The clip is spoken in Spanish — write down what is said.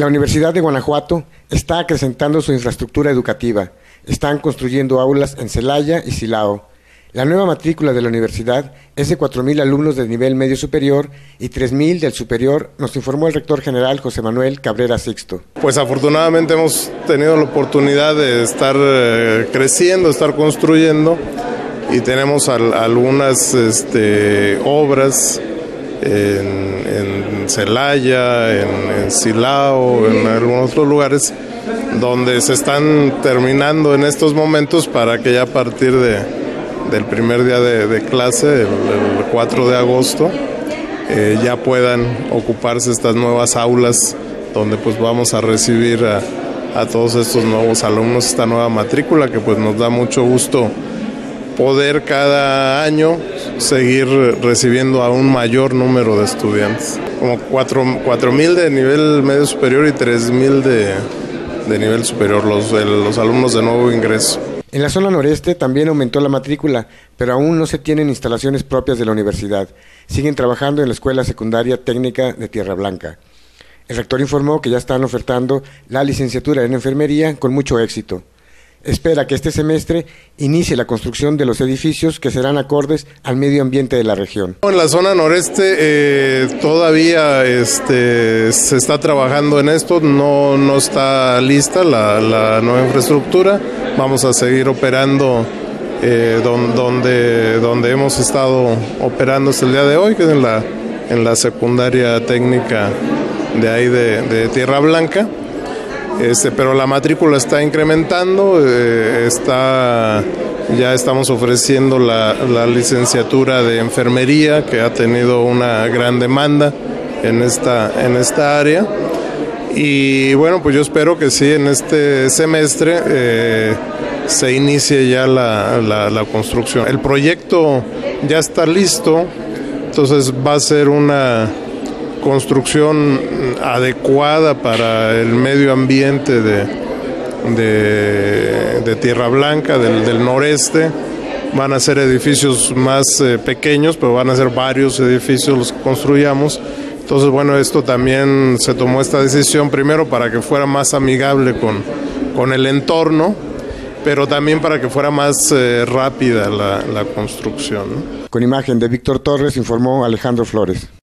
La Universidad de Guanajuato está acrecentando su infraestructura educativa. Están construyendo aulas en Celaya y Silao. La nueva matrícula de la universidad es de 4,000 alumnos de nivel medio superior y 3,000 del superior, nos informó el rector general José Manuel Cabrera Sixto. Pues afortunadamente hemos tenido la oportunidad de estar creciendo, estar construyendo, y tenemos algunas obras en Celaya, en Silao, en algunos otros lugares donde se están terminando en estos momentos para que ya a partir del primer día de clase, el 4 de agosto, ya puedan ocuparse estas nuevas aulas donde pues vamos a recibir a todos estos nuevos alumnos, esta nueva matrícula que pues nos da mucho gusto poder cada año seguir recibiendo a un mayor número de estudiantes. Como 4,000 de nivel medio superior y 3,000 de nivel superior, los alumnos de nuevo ingreso. En la zona noreste también aumentó la matrícula, pero aún no se tienen instalaciones propias de la universidad. Siguen trabajando en la Escuela Secundaria Técnica de Tierra Blanca. El rector informó que ya están ofertando la licenciatura en enfermería con mucho éxito. Espera que este semestre inicie la construcción de los edificios que serán acordes al medio ambiente de la región. En la zona noreste todavía se está trabajando en esto, no está lista la nueva infraestructura. Vamos a seguir operando donde hemos estado operando hasta el día de hoy, que es en la secundaria técnica de ahí de Tierra Blanca. Pero la matrícula está incrementando, ya estamos ofreciendo la licenciatura de enfermería, que ha tenido una gran demanda en esta área, y bueno, pues yo espero que sí, en este semestre se inicie ya la construcción. El proyecto ya está listo, entonces va a ser una construcción adecuada para el medio ambiente de Tierra Blanca, del noreste. Van a ser edificios más pequeños, pero van a ser varios edificios los que construyamos. Entonces, bueno, esto también se tomó esta decisión primero para que fuera más amigable con el entorno, pero también para que fuera más rápida la construcción, ¿no? Con imagen de Víctor Torres, informó Alejandro Flores.